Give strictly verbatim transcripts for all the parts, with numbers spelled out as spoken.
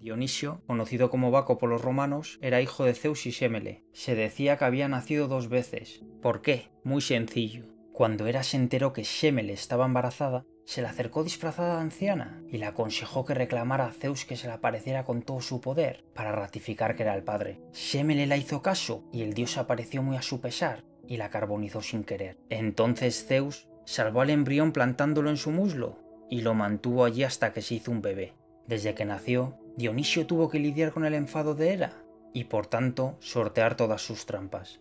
Dionisio, conocido como Baco por los romanos, era hijo de Zeus y Sémele. Se decía que había nacido dos veces. ¿Por qué? Muy sencillo. Cuando Hera se enteró que Sémele estaba embarazada, se le acercó disfrazada de anciana y le aconsejó que reclamara a Zeus que se le apareciera con todo su poder para ratificar que era el padre. Sémele la hizo caso y el dios apareció muy a su pesar y la carbonizó sin querer. Entonces Zeus salvó al embrión plantándolo en su muslo y lo mantuvo allí hasta que se hizo un bebé. Desde que nació, Dionisio tuvo que lidiar con el enfado de Hera y por tanto sortear todas sus trampas.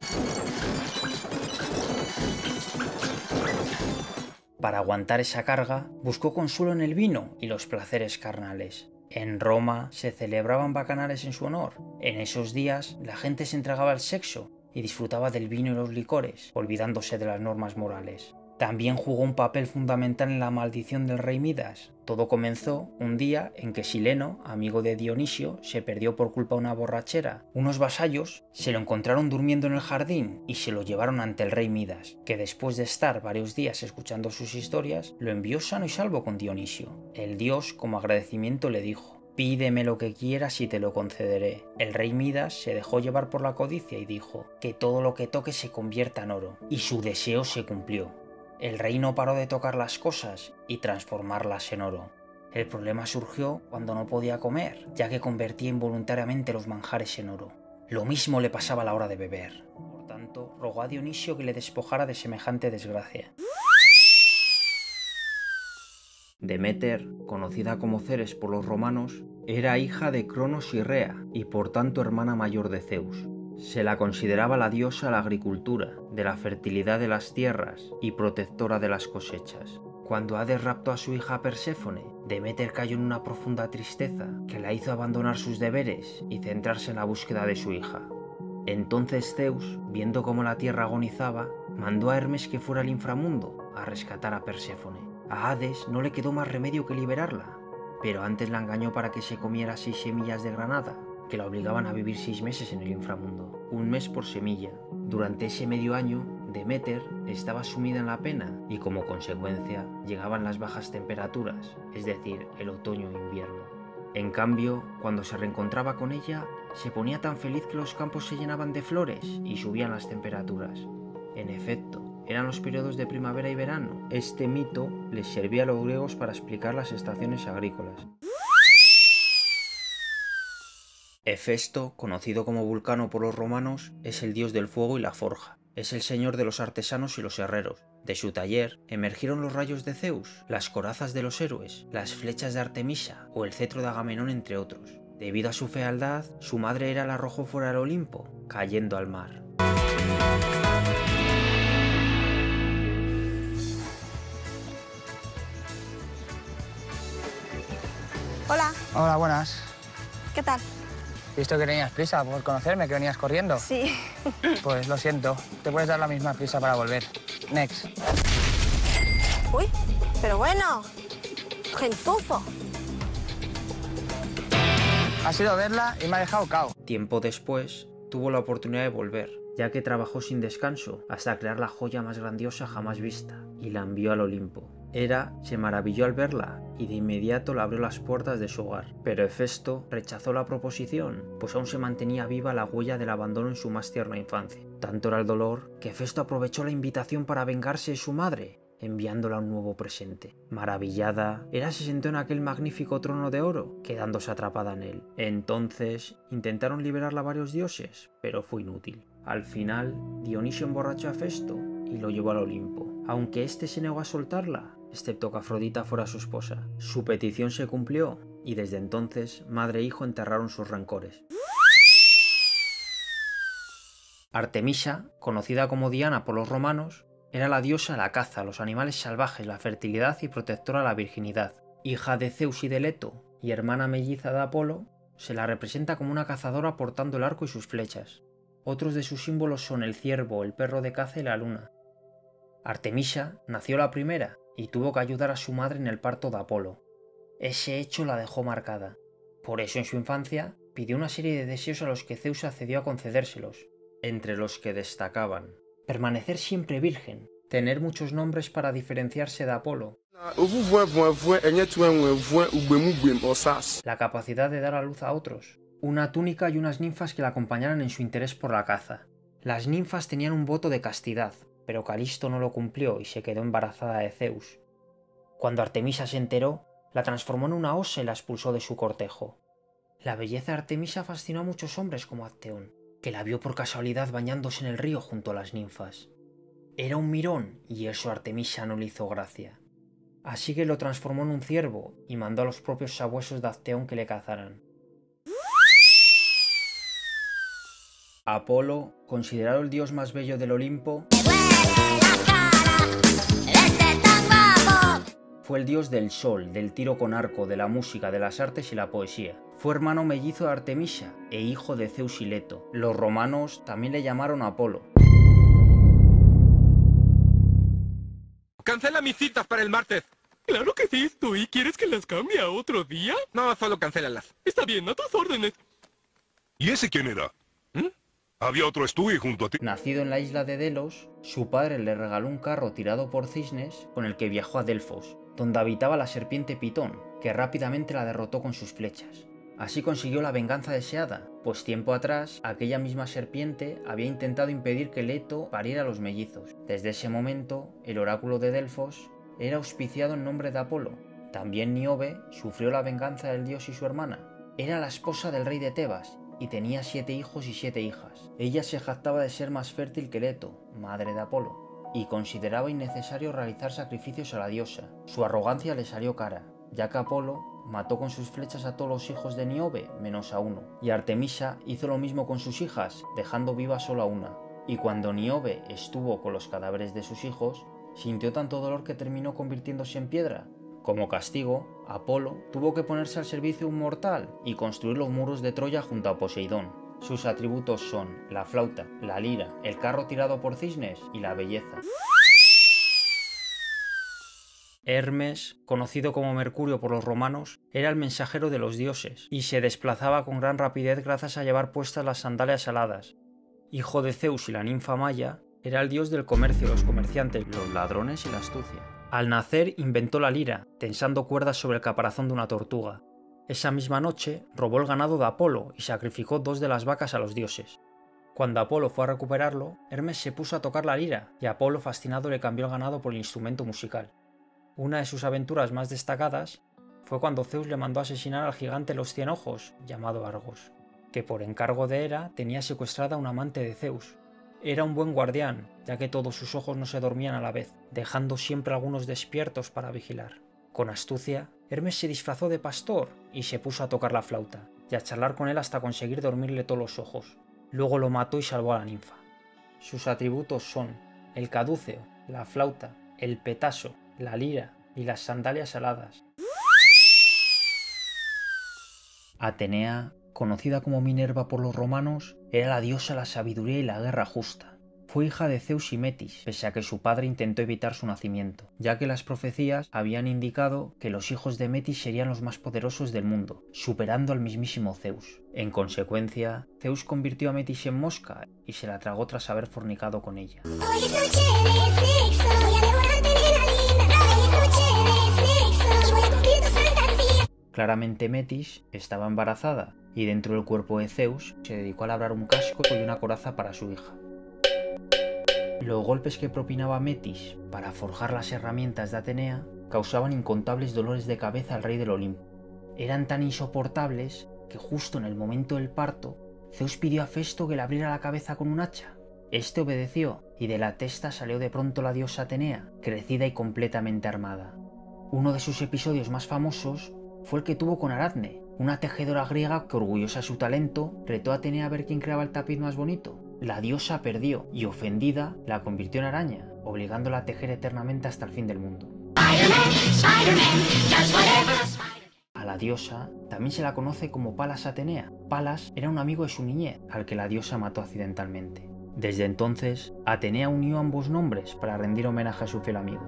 Para aguantar esa carga, buscó consuelo en el vino y los placeres carnales. En Roma se celebraban bacanales en su honor. En esos días la gente se entregaba al sexo y disfrutaba del vino y los licores, olvidándose de las normas morales. También jugó un papel fundamental en la maldición del rey Midas. Todo comenzó un día en que Sileno, amigo de Dionisio, se perdió por culpa de una borrachera. Unos vasallos se lo encontraron durmiendo en el jardín y se lo llevaron ante el rey Midas, que después de estar varios días escuchando sus historias, lo envió sano y salvo con Dionisio. El dios, como agradecimiento, le dijo: «Pídeme lo que quieras y te lo concederé». El rey Midas se dejó llevar por la codicia y dijo que todo lo que toque se convierta en oro, y su deseo se cumplió. El rey no paró de tocar las cosas y transformarlas en oro. El problema surgió cuando no podía comer, ya que convertía involuntariamente los manjares en oro. Lo mismo le pasaba a la hora de beber. Por tanto, rogó a Dionisio que le despojara de semejante desgracia. Deméter, conocida como Ceres por los romanos, era hija de Cronos y Rea, y por tanto hermana mayor de Zeus. Se la consideraba la diosa de la agricultura, de la fertilidad de las tierras y protectora de las cosechas. Cuando Hades raptó a su hija Perséfone, Deméter cayó en una profunda tristeza que la hizo abandonar sus deberes y centrarse en la búsqueda de su hija. Entonces Zeus, viendo cómo la tierra agonizaba, mandó a Hermes que fuera al inframundo a rescatar a Perséfone. A Hades no le quedó más remedio que liberarla, pero antes la engañó para que se comiera seis semillas de granada, que la obligaban a vivir seis meses en el inframundo, un mes por semilla. Durante ese medio año, Deméter estaba sumida en la pena y como consecuencia llegaban las bajas temperaturas, es decir, el otoño e invierno. En cambio, cuando se reencontraba con ella, se ponía tan feliz que los campos se llenaban de flores y subían las temperaturas. En efecto, eran los periodos de primavera y verano. Este mito les servía a los griegos para explicar las estaciones agrícolas. Hefesto, conocido como Vulcano por los romanos, es el dios del fuego y la forja. Es el señor de los artesanos y los herreros. De su taller emergieron los rayos de Zeus, las corazas de los héroes, las flechas de Artemisa o el cetro de Agamenón, entre otros. Debido a su fealdad, su madre Hera la arrojó fuera del Olimpo, cayendo al mar. Hola. Hola, buenas. ¿Qué tal? Visto que tenías prisa por conocerme, que venías corriendo. Sí. Pues lo siento, te puedes dar la misma prisa para volver. Next. Uy, pero bueno, gentuzo. Ha sido verla y me ha dejado cao. Tiempo después, tuvo la oportunidad de volver, ya que trabajó sin descanso hasta crear la joya más grandiosa jamás vista, y la envió al Olimpo. Hera se maravilló al verla y de inmediato le abrió las puertas de su hogar, pero Hefesto rechazó la proposición, pues aún se mantenía viva la huella del abandono en su más tierna infancia. Tanto era el dolor que Hefesto aprovechó la invitación para vengarse de su madre, enviándola un nuevo presente. Maravillada, Hera se sentó en aquel magnífico trono de oro, quedándose atrapada en él. Entonces intentaron liberarla varios dioses, pero fue inútil. Al final, Dionisio emborrachó a Hefesto y lo llevó al Olimpo, aunque éste se negó a soltarla, excepto que Afrodita fuera su esposa. Su petición se cumplió, y desde entonces madre e hijo enterraron sus rencores. Artemisa, conocida como Diana por los romanos, era la diosa de la caza, los animales salvajes, la fertilidad y protectora de la virginidad. Hija de Zeus y de Leto, y hermana melliza de Apolo, se la representa como una cazadora portando el arco y sus flechas. Otros de sus símbolos son el ciervo, el perro de caza y la luna. Artemisa nació la primera y tuvo que ayudar a su madre en el parto de Apolo. Ese hecho la dejó marcada. Por eso en su infancia pidió una serie de deseos a los que Zeus accedió a concedérselos, entre los que destacaban permanecer siempre virgen, tener muchos nombres para diferenciarse de Apolo, La capacidad de dar a luz a otros, una túnica y unas ninfas que la acompañaran en su interés por la caza. Las ninfas tenían un voto de castidad, pero Calisto no lo cumplió y se quedó embarazada de Zeus. Cuando Artemisa se enteró, la transformó en una osa y la expulsó de su cortejo. La belleza de Artemisa fascinó a muchos hombres como Acteón, que la vio por casualidad bañándose en el río junto a las ninfas. Era un mirón y eso a Artemisa no le hizo gracia. Así que lo transformó en un ciervo y mandó a los propios sabuesos de Acteón que le cazaran. Apolo, considerado el dios más bello del Olimpo, fue el dios del sol, del tiro con arco, de la música, de las artes y la poesía. Fue hermano mellizo de Artemisa e hijo de Zeus y Leto. Los romanos también le llamaron Apolo. ¡Cancela mis citas para el martes! Claro que sí, estoy. ¿Quieres que las cambie a otro día? No, solo cancélalas. Está bien, a tus órdenes. ¿Y ese quién era? ¿Mm? Había otro Stewie junto a ti. Nacido en la isla de Delos, su padre le regaló un carro tirado por cisnes con el que viajó a Delfos, donde habitaba la serpiente Pitón, que rápidamente la derrotó con sus flechas. Así consiguió la venganza deseada, pues tiempo atrás aquella misma serpiente había intentado impedir que Leto pariera a los mellizos. Desde ese momento, el oráculo de Delfos era auspiciado en nombre de Apolo. También Níobe sufrió la venganza del dios y su hermana. Era la esposa del rey de Tebas y tenía siete hijos y siete hijas. Ella se jactaba de ser más fértil que Leto, madre de Apolo, y consideraba innecesario realizar sacrificios a la diosa. Su arrogancia le salió cara, ya que Apolo mató con sus flechas a todos los hijos de Níobe, menos a uno, y Artemisa hizo lo mismo con sus hijas, dejando viva solo a una. Y cuando Níobe estuvo con los cadáveres de sus hijos, sintió tanto dolor que terminó convirtiéndose en piedra. Como castigo, Apolo tuvo que ponerse al servicio de un mortal y construir los muros de Troya junto a Poseidón. Sus atributos son la flauta, la lira, el carro tirado por cisnes y la belleza. Hermes, conocido como Mercurio por los romanos, era el mensajero de los dioses y se desplazaba con gran rapidez gracias a llevar puestas las sandalias aladas. Hijo de Zeus y la ninfa Maya, era el dios del comercio, los comerciantes, los ladrones y la astucia. Al nacer inventó la lira, tensando cuerdas sobre el caparazón de una tortuga. Esa misma noche robó el ganado de Apolo y sacrificó dos de las vacas a los dioses. Cuando Apolo fue a recuperarlo, Hermes se puso a tocar la lira y Apolo, fascinado, le cambió el ganado por el instrumento musical. Una de sus aventuras más destacadas fue cuando Zeus le mandó asesinar al gigante Los Cien Ojos, llamado Argos, que por encargo de Hera tenía secuestrada a un amante de Zeus. Era un buen guardián, ya que todos sus ojos no se dormían a la vez, dejando siempre algunos despiertos para vigilar. Con astucia, Hermes se disfrazó de pastor y se puso a tocar la flauta, y a charlar con él hasta conseguir dormirle todos los ojos. Luego lo mató y salvó a la ninfa. Sus atributos son el caduceo, la flauta, el petaso, la lira y las sandalias aladas. Atenea, conocida como Minerva por los romanos, era la diosa de la sabiduría y la guerra justa. Fue hija de Zeus y Metis, pese a que su padre intentó evitar su nacimiento, ya que las profecías habían indicado que los hijos de Metis serían los más poderosos del mundo, superando al mismísimo Zeus. En consecuencia, Zeus convirtió a Metis en mosca y se la tragó tras haber fornicado con ella. Claramente Metis estaba embarazada y dentro del cuerpo de Zeus se dedicó a labrar un casco y una coraza para su hija. Los golpes que propinaba Metis para forjar las herramientas de Atenea causaban incontables dolores de cabeza al rey del Olimpo. Eran tan insoportables que justo en el momento del parto, Zeus pidió a Festo que le abriera la cabeza con un hacha. Este obedeció y de la testa salió de pronto la diosa Atenea, crecida y completamente armada. Uno de sus episodios más famosos fue el que tuvo con Aradne, una tejedora griega que, orgullosa de su talento, retó a Atenea a ver quién creaba el tapiz más bonito. La diosa perdió y, ofendida, la convirtió en araña, obligándola a tejer eternamente hasta el fin del mundo. A la diosa también se la conoce como Palas Atenea. Palas era un amigo de su niñez, al que la diosa mató accidentalmente. Desde entonces, Atenea unió ambos nombres para rendir homenaje a su fiel amigo.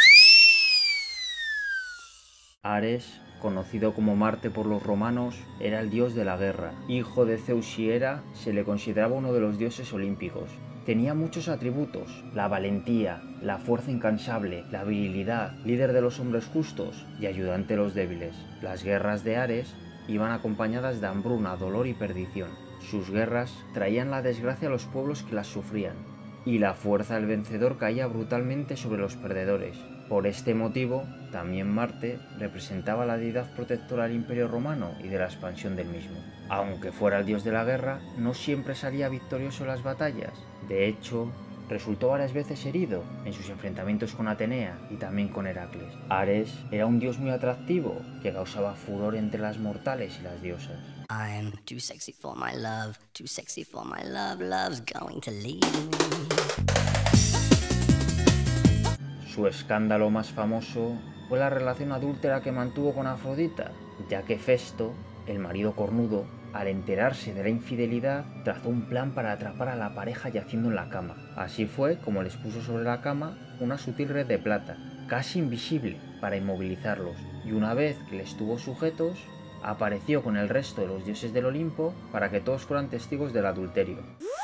Ares, conocido como Marte por los romanos, era el dios de la guerra. Hijo de Zeus y Hera, se le consideraba uno de los dioses olímpicos. Tenía muchos atributos: la valentía, la fuerza incansable, la virilidad, líder de los hombres justos y ayudante de los débiles. Las guerras de Ares iban acompañadas de hambruna, dolor y perdición. Sus guerras traían la desgracia a los pueblos que las sufrían, y la fuerza del vencedor caía brutalmente sobre los perdedores. Por este motivo, también Marte representaba la deidad protectora del Imperio Romano y de la expansión del mismo. Aunque fuera el dios de la guerra, no siempre salía victorioso en las batallas. De hecho, resultó varias veces herido en sus enfrentamientos con Atenea y también con Heracles. Ares era un dios muy atractivo que causaba furor entre las mortales y las diosas. I'm too sexy for my love, too sexy for my love, love's going to leave me. Su escándalo más famoso fue la relación adúltera que mantuvo con Afrodita, ya que Festo, el marido cornudo, al enterarse de la infidelidad, trazó un plan para atrapar a la pareja yaciendo en la cama. Así fue como les puso sobre la cama una sutil red de plata, casi invisible, para inmovilizarlos, y una vez que les tuvo sujetos, apareció con el resto de los dioses del Olimpo para que todos fueran testigos del adulterio.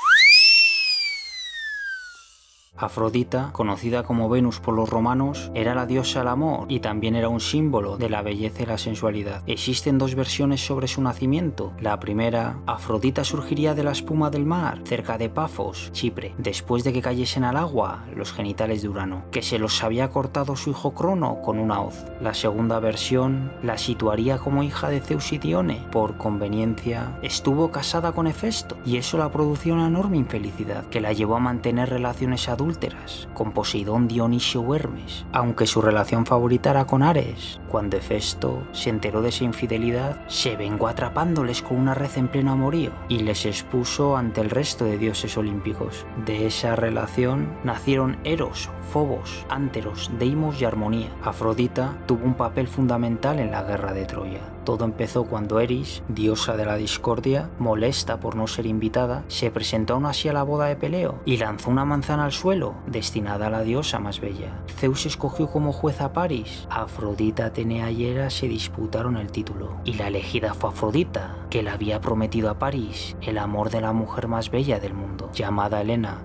Afrodita, conocida como Venus por los romanos, era la diosa del amor y también era un símbolo de la belleza y la sensualidad. Existen dos versiones sobre su nacimiento. La primera, Afrodita surgiría de la espuma del mar, cerca de Pafos, Chipre, después de que cayesen al agua los genitales de Urano, que se los había cortado su hijo Crono con una hoz. La segunda versión la situaría como hija de Zeus y Dione. Por conveniencia, estuvo casada con Hefesto y eso la producía una enorme infelicidad, que la llevó a mantener relaciones adultas con Poseidón, Dionisio o Hermes, aunque su relación favorita era con Ares. Cuando Hefesto se enteró de esa infidelidad, se vengó atrapándoles con una red en pleno amorío y les expuso ante el resto de dioses olímpicos. De esa relación nacieron Eros, Fobos, Anteros, Deimos y Armonía. Afrodita tuvo un papel fundamental en la guerra de Troya. Todo empezó cuando Eris, diosa de la discordia, molesta por no ser invitada, se presentó aún así a la boda de Peleo y lanzó una manzana al suelo, destinada a la diosa más bella. Zeus escogió como jueza a Paris. Afrodita, Atenea y Hera se disputaron el título, y la elegida fue Afrodita, que le había prometido a Paris el amor de la mujer más bella del mundo, llamada Helena.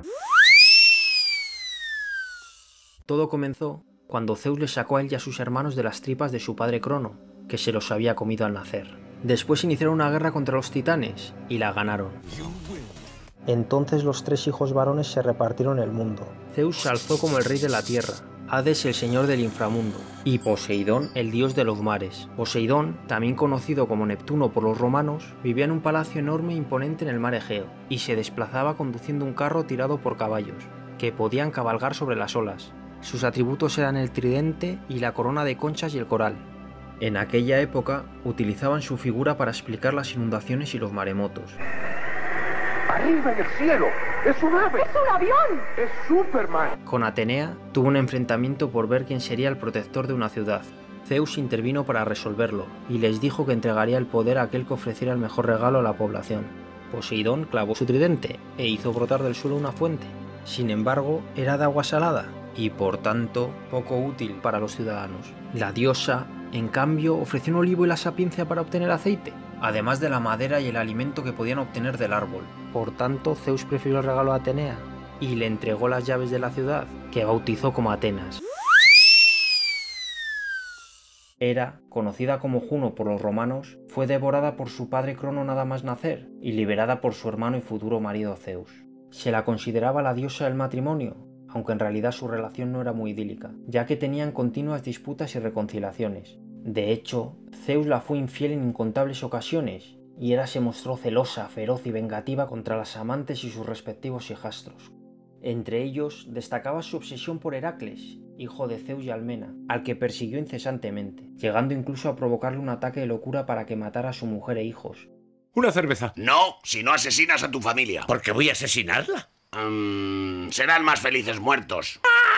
Todo comenzó cuando Zeus le sacó a él y a sus hermanos de las tripas de su padre Crono, que se los había comido al nacer. Después iniciaron una guerra contra los titanes y la ganaron. Entonces los tres hijos varones se repartieron el mundo. Zeus se alzó como el rey de la tierra, Hades el señor del inframundo y Poseidón el dios de los mares. Poseidón, también conocido como Neptuno por los romanos, vivía en un palacio enorme e imponente en el mar Egeo y se desplazaba conduciendo un carro tirado por caballos, que podían cabalgar sobre las olas. Sus atributos eran el tridente y la corona de conchas y el coral. En aquella época utilizaban su figura para explicar las inundaciones y los maremotos. ¡Arriba en el cielo! ¡Es un ave! ¡Es un avión! ¡Es Superman! Con Atenea tuvo un enfrentamiento por ver quién sería el protector de una ciudad. Zeus intervino para resolverlo y les dijo que entregaría el poder a aquel que ofreciera el mejor regalo a la población. Poseidón clavó su tridente e hizo brotar del suelo una fuente. Sin embargo, era de agua salada y por tanto poco útil para los ciudadanos. La diosa, en cambio, ofreció un olivo y la sapiencia para obtener aceite, además de la madera y el alimento que podían obtener del árbol. Por tanto, Zeus prefirió el regalo a Atenea y le entregó las llaves de la ciudad, que bautizó como Atenas. Hera, conocida como Juno por los romanos, fue devorada por su padre Crono nada más nacer y liberada por su hermano y futuro marido Zeus. Se la consideraba la diosa del matrimonio, aunque en realidad su relación no era muy idílica, ya que tenían continuas disputas y reconciliaciones. De hecho, Zeus la fue infiel en incontables ocasiones, y Hera se mostró celosa, feroz y vengativa contra las amantes y sus respectivos hijastros. Entre ellos destacaba su obsesión por Heracles, hijo de Zeus y Almena, al que persiguió incesantemente, llegando incluso a provocarle un ataque de locura para que matara a su mujer e hijos. Una cerveza. No, si no asesinas a tu familia. ¿Por qué voy a asesinarla? Um, serán más felices muertos.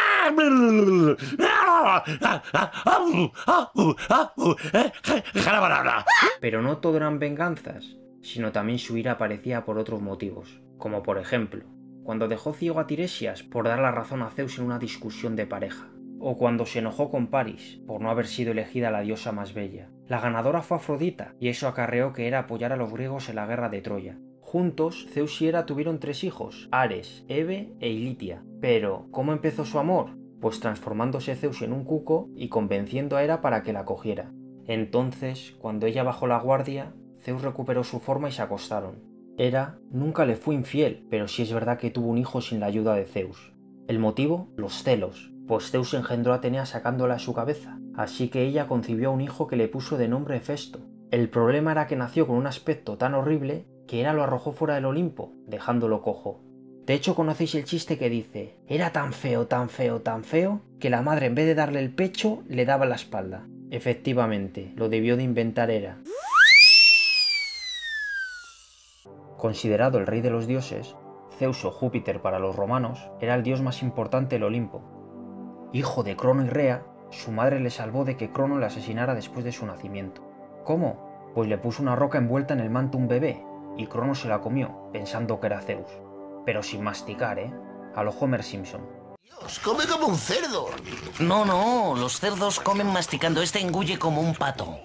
Pero no todo eran venganzas, sino también su ira aparecía por otros motivos, como por ejemplo, cuando dejó ciego a Tiresias por dar la razón a Zeus en una discusión de pareja, o cuando se enojó con Paris por no haber sido elegida la diosa más bella. La ganadora fue Afrodita, y eso acarreó que Hera apoyara a los griegos en la guerra de Troya. Juntos, Zeus y Hera tuvieron tres hijos, Ares, Hebe e Ilitia. Pero, ¿cómo empezó su amor? Pues transformándose Zeus en un cuco y convenciendo a Hera para que la cogiera. Entonces, cuando ella bajó la guardia, Zeus recuperó su forma y se acostaron. Hera nunca le fue infiel, pero sí es verdad que tuvo un hijo sin la ayuda de Zeus. ¿El motivo? Los celos, pues Zeus engendró a Atenea sacándola de su cabeza, así que ella concibió a un hijo que le puso de nombre Hefesto. El problema era que nació con un aspecto tan horrible que Hera lo arrojó fuera del Olimpo, dejándolo cojo. De hecho, conocéis el chiste que dice: era tan feo, tan feo, tan feo, que la madre en vez de darle el pecho, le daba la espalda. Efectivamente, lo debió de inventar Hera. Considerado el rey de los dioses, Zeus o Júpiter para los romanos era el dios más importante del Olimpo. Hijo de Crono y Rea, su madre le salvó de que Crono le asesinara después de su nacimiento. ¿Cómo? Pues le puso una roca envuelta en el manto a un bebé, y Crono se la comió, pensando que era Zeus. Pero sin masticar, ¿eh? A lo Homer Simpson. Dios, come como un cerdo. No, no, los cerdos comen masticando, este engulle como un pato.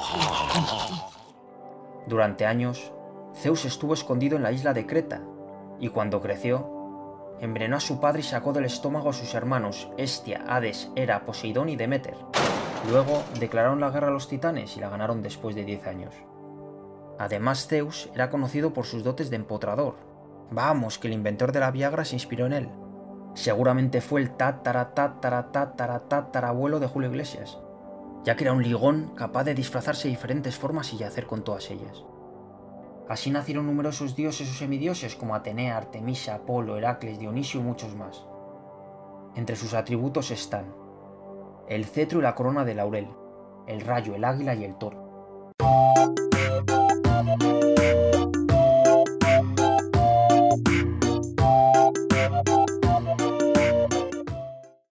Durante años, Zeus estuvo escondido en la isla de Creta, y cuando creció, envenenó a su padre y sacó del estómago a sus hermanos Hestia, Hades, Hera, Poseidón y Deméter. Luego declararon la guerra a los titanes y la ganaron después de diez años. Además, Zeus era conocido por sus dotes de empotrador. Vamos, que el inventor de la Viagra se inspiró en él. Seguramente fue el tatara tatara tatara tatarabuelo de Julio Iglesias, ya que era un ligón capaz de disfrazarse de diferentes formas y yacer con todas ellas. Así nacieron numerosos dioses o semidioses como Atenea, Artemisa, Apolo, Heracles, Dionisio y muchos más. Entre sus atributos están el cetro y la corona de laurel, el rayo, el águila y el toro.